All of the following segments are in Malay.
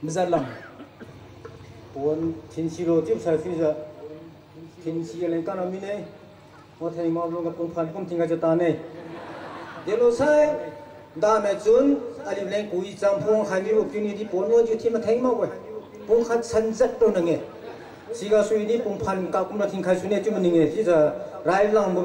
Mzalang. Pon Tinsiro Tip Safiza Tinsi and Kanamine, what I Mablo upon Panting at Tane. Yellow side, Dametsun, Aliven, who is some Pong Handy opportunity, Pono, you team at Hangma. Pong had sunset on again. Siga Swedi, Pumpan Kakuna Tinkasune, Jumaning, he's a right long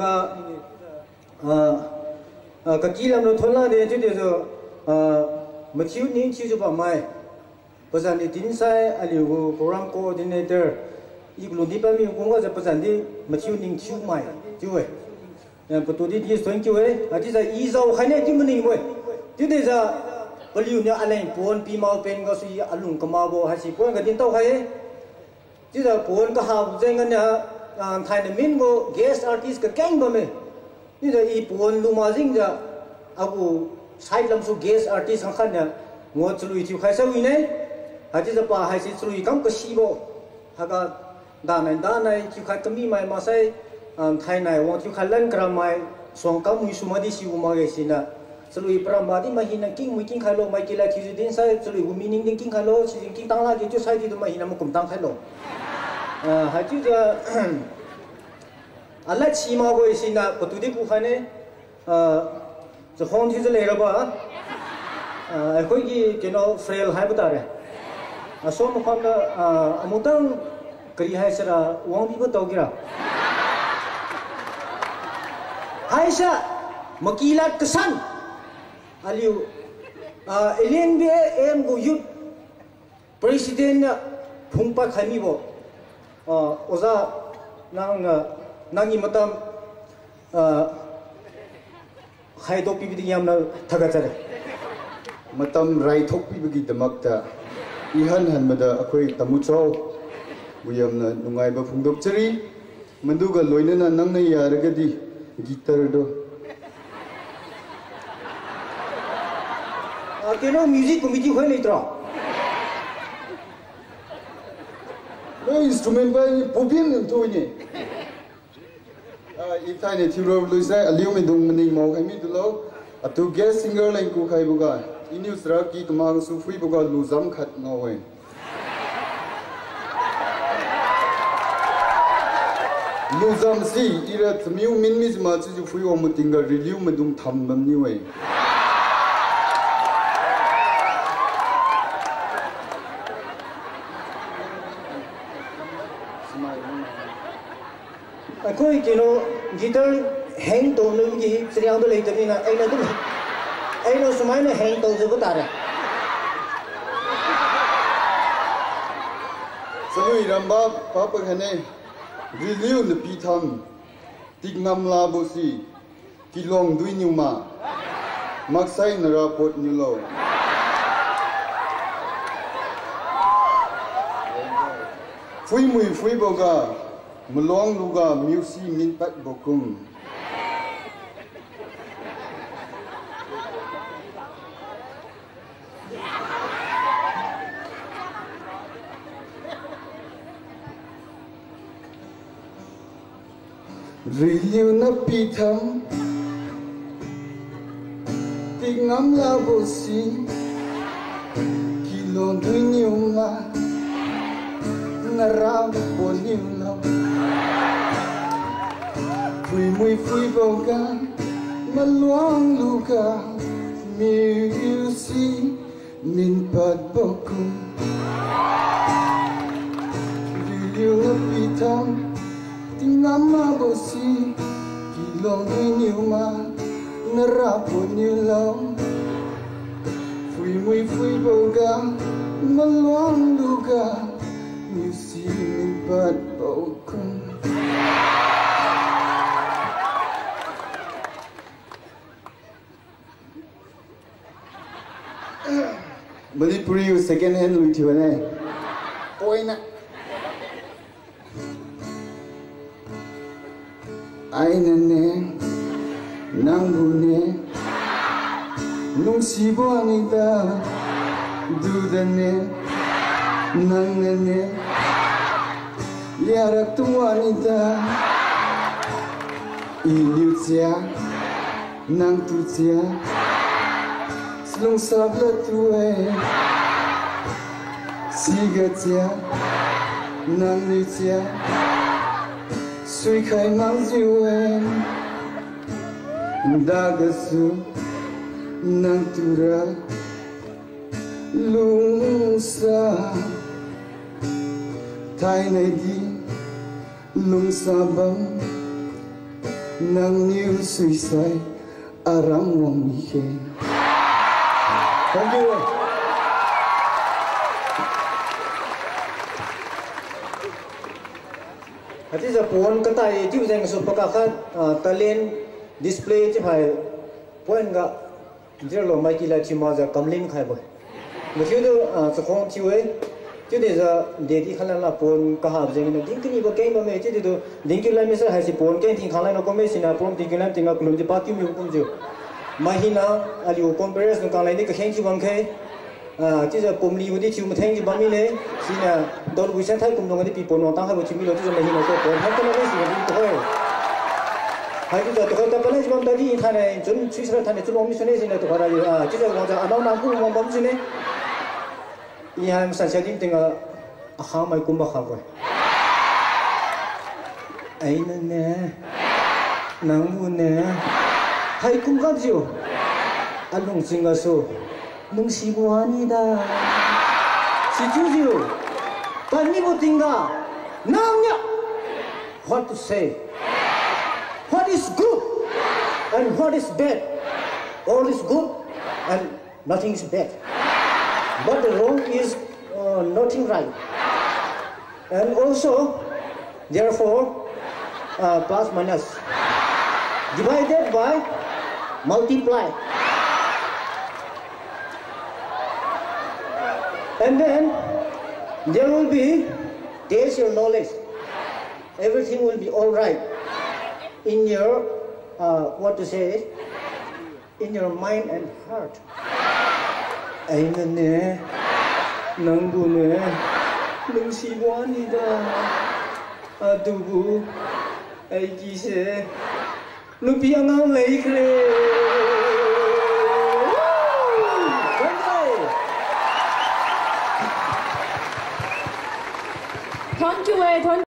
Kakila Notola, the educator, Mature Ninchi of my. Pasandi Tinsai, Aliu, Program Coordinator, Igludipa, Munga, the Pasandi, maturing 2 miles, 2 way. And Potudi is 20 way, that is a ease of Hanetiming way. This is a Palunia Alain, Pon, Pima, Pengosi, Alun, Kamabo, Hasiponga, Dinto Haye. This is a Pon Kaha, Zengana, Tiny Mingo, guest artist, Kangame. This is a Pon Lumazinga, Abu, Sidlam, so guest artist, and Hana, what to do with you, Hasawine. Hadizapa has its Louis Kamkashibo, Haga Dan you can me my Masai, and Taina, want you can learn my song come with Sumadisi Umagasina. So we Pramadi Mahina King, we King Hello, my killer is inside, so we meaning King Hello, she's in King Tala, you decided to Mahinamukum Tang Hello. Hadija I let Shima voice in that, but to the Kufane, the home is a later bar. I think you know, frail habitat. I saw Mukanda Amutan Krihasera, one people Togira. Haisha Makila Kasan Aliu Alien M. Goyut President Pumpa Kamibo Oza Nangi Matam Haido Pibidiyam Tagatare Matam Raitok Pibigi the Makta. Ihan Hanmada, a great Tamucho, William Nungaiba from Doctory, Manduga Loinana Nanga Yaragadi, guitar do. Music committee when it draw. No instrument by Popin and Tony. If I need to lose that, aluminum Mo, I mean to low, a 2 guest singer like Kukaibuga. In New Straki, Kamang Sufi Boga Luzam cut no way. Luzam see, either the new minutes much as you free or Mutinga review Madum Tambam new way. I quite, guitar hang to Lugi, 300 later in a I know some minor hang those over there. So, Ramba, Papa Hane, review the Pitam, Tignam Labosi, Kilong Duinuma, Maxai Naraport Nulo. Fui Boga, Malong Luga, Musi Minpat Bokum. Review na Pitam, Tingam Labosi, Kilong Duinuma, Naraport Nulo. Fui Boga, Malong Luga, Musi Minpat Bokum. Review na Pitam, Tingama bosi, kilong inyuma, narapon nilaw. Fui boga, maluang luga, musim pat bokong. Manipuri second hand with you, eh? Poina. Ainane, Nangune, Nungsibuanita, Dudane, Nangane, Yaratuanita, Ilutia, Nangtutia, Slung Sablatue, Sigatia Nanglitia Sui Kai Manziwen Dagasu Nantura Lungsa Tainadi Lungsabang Nang New Suicide Aram Wang Mike. Thank you. That is a point katai using supakakat talent display chpai point ga jero mai kila chimaza kamling khai boy. Mutiu so khong chiwe chứ để giờ để đi khăn là pon cả hộp gì nó dính cái gì vào cái mà mấy chứ để tôi dính cái làm sao hay chỉ pon cái thì khăn là nó có mấy xin là pon dính cái làm tiếng ngọc luôn thì bắt kim dùng cũng chịu mà hi nào aliu comparison nó còn lại cái khen chịu bằng cái chứ giờ pon liu đi chịu một thanh chịu bằng mi này xin là tôi buổi sáng thấy cùng đồng cái bị pon nó tăng hai bộ chịu mi rồi chứ giờ mà hi nào có pon hết cái nó mấy xin là đi thôi hay chứ giờ tôi thấy cái này chúng ta đi thay này chúng suy xét thay này chúng ông đi xin là tôi phải là chứ giờ còn giờ anh nào cũng không bấm xin này 이한 산세딘 땡아 하마이 꿈박하고 아이는네 낭부네 하이 꿈가지요 알롱싱가서 능시고 아니다 시주지요 반니보팅가 나냐 what to say what is good and what is bad all is good and nothing is bad. But the wrong is nothing right, and also, therefore, plus minus divided by multiply, and then there will be test your knowledge. Everything will be all right in your what to say, in your mind and heart. 아이는네 낭부네 능시관이다 아두부 아이기세 루피앙앙 레이크레 Thank you.